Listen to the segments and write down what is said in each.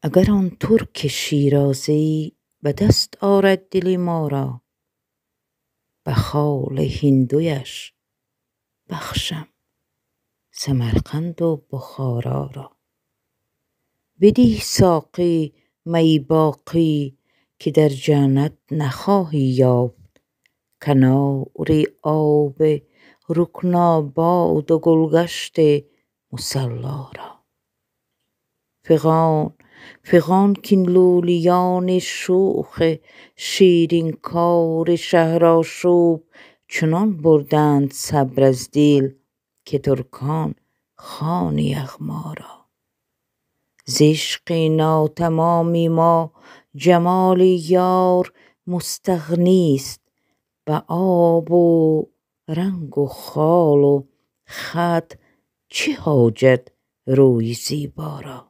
اگر آن ترک شیرازی به دست آرد دل ما را، به خال هندویش بخشم سمرقند و بخارا را. بده ساقی می باقی که در جنت نخواهی یافت، کنار آب رکناباد و گلگشت مصلا را. فغان فغان کاین لولیان شوخ شیرین کار شهرآشوب چنان بردند صبر از دل که ترکان خوان یغما را. ز عشق ناتمام ما جمال یار مستغنی ست، به آب و رنگ و خال و خط چه حاجت روی زیبا را.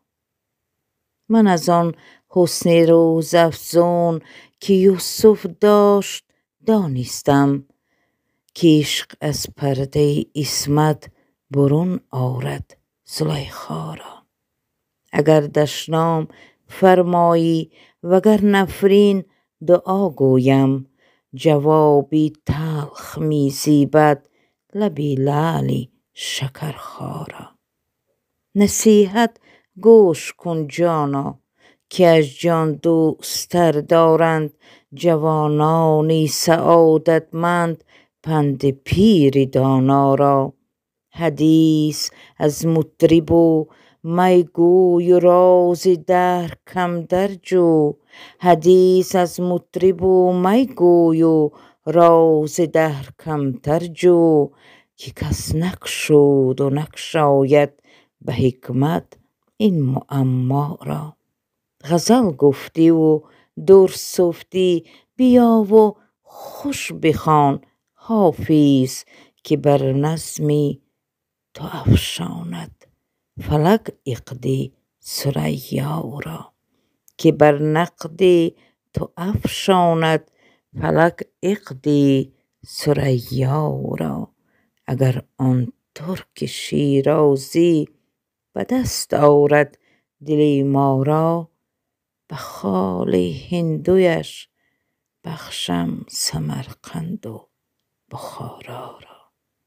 من از آن حسن روزافزون که یوسف داشت دانستم، که عشق از پرده عصمت برون آرد زلیخا را. اگر دشنام فرمایی وگر نفرین دعا گویم، جوابی تلخ می زیبد لب لعل شکرخا را. نصیحت گوش کن جانا که از جان دوست تر دارند جوانان سعادتمند پند پیر دانا را. حدیث از مطرب و می گوی و راز دهر کم در جو. حدیث از مطرب و می گوی و راز دهر کمتر جو، که کس نگشود و نگشاید به حکمت این معما را. غزل گفتی و در سفتی، بیا و خوش بخوان حافظ که بر نظم تو افشاند فلک عقد ثریا را. که بر نقد تو افشاند فلک عقد ثریا را. اگر آن ترک شیرازی به دست آرد دل ما را، به خال هندویش بخشم سمرقند و بخارا را.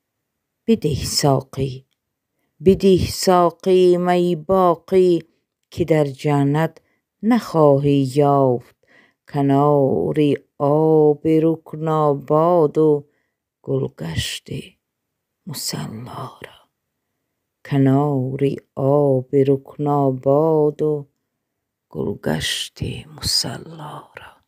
بده ساقی می باقی که در جنت نخواهی یافت، کنار آب رکناباد و گلگشت مصلا را. کنار آب رکناباد و گلگشت مصلا را.